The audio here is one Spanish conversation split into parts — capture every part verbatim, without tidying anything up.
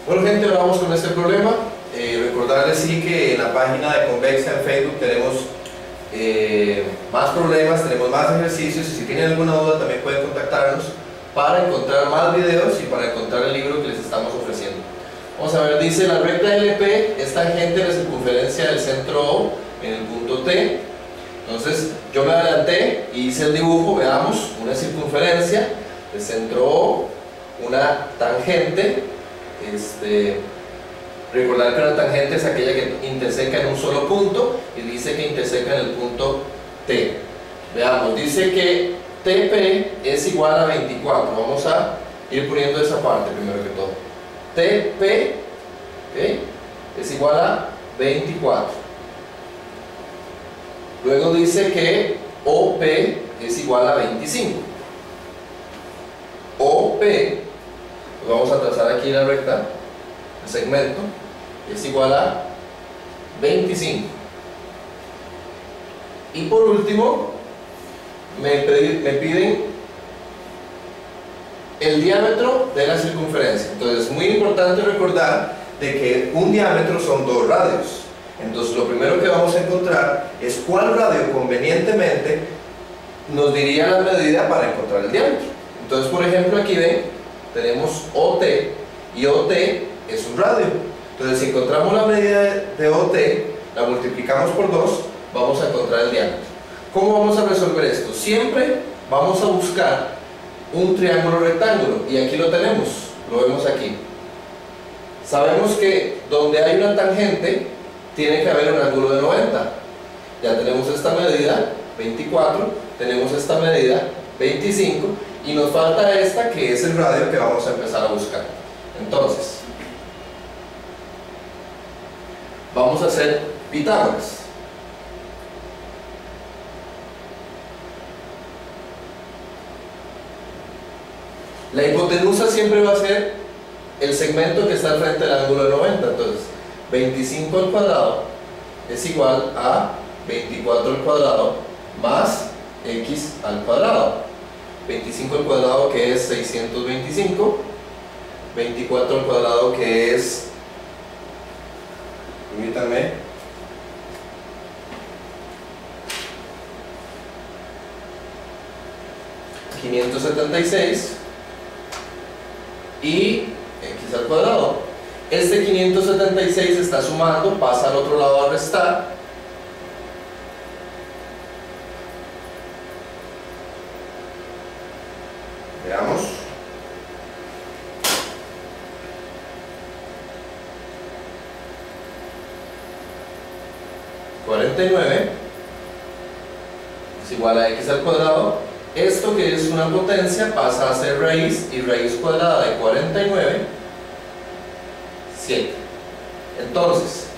Bueno gente, ahora vamos con este problema. Eh, recordarles sí que en la página de Convexa en Facebook tenemos eh, más problemas, tenemos más ejercicios, y si tienen alguna duda también pueden contactarnos para encontrar más videos y para encontrar el libro que les estamos ofreciendo. Vamos a ver, dice la recta L P es tangente a la circunferencia del centro O en el punto T. Entonces yo me adelanté y hice el dibujo. Veamos, una circunferencia del centro O, una tangente. Este, recordar que una tangente es aquella que interseca en un solo punto y dice que interseca en el punto T. Veamos, dice que T P es igual a veinticuatro. Vamos a ir poniendo esa parte primero que todo. T P, ¿okay?, es igual a veinticuatro. Luego dice que O P es igual a veinticinco. O P, pues vamos a trazar aquí la recta, el segmento, es igual a veinticinco. Y por último, me, pedi, me piden el diámetro de la circunferencia. Entonces es muy importante recordar de que un diámetro son dos radios. Entonces lo primero que vamos a encontrar es cuál radio convenientemente nos diría la medida para encontrar el diámetro. Entonces, por ejemplo, aquí ven, tenemos O T, y O T es un radio. Entonces, si encontramos la medida de O T, la multiplicamos por dos, vamos a encontrar el diámetro. ¿Cómo vamos a resolver esto? Siempre vamos a buscar un triángulo rectángulo, y aquí lo tenemos, lo vemos aquí. Sabemos que donde hay una tangente, tiene que haber un ángulo de noventa. Ya tenemos esta medida, veinticuatro, tenemos esta medida, veinticinco, y nos falta esta que es el radio que vamos a empezar a buscar. Entonces, vamos a hacer Pitágoras. La hipotenusa siempre va a ser el segmento que está al frente del ángulo de noventa. Entonces, veinticinco al cuadrado es igual a veinticuatro al cuadrado más x al cuadrado. veinticinco al cuadrado, que es seiscientos veinticinco, veinticuatro al cuadrado, que es, permítanme, quinientos setenta y seis, y x al cuadrado. Este quinientos setenta y seis está sumando, pasa al otro lado a restar. Veamos. cuarenta y nueve es igual a x al cuadrado. Esto, que es una potencia, pasa a ser raíz, y raíz cuadrada de cuarenta y nueve, siete. Entonces,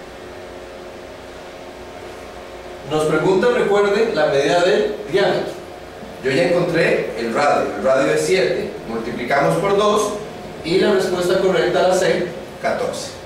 nos preguntan, recuerden, la medida del diámetro. Yo ya encontré el radio, el radio es siete, multiplicamos por dos y la respuesta correcta la C, catorce.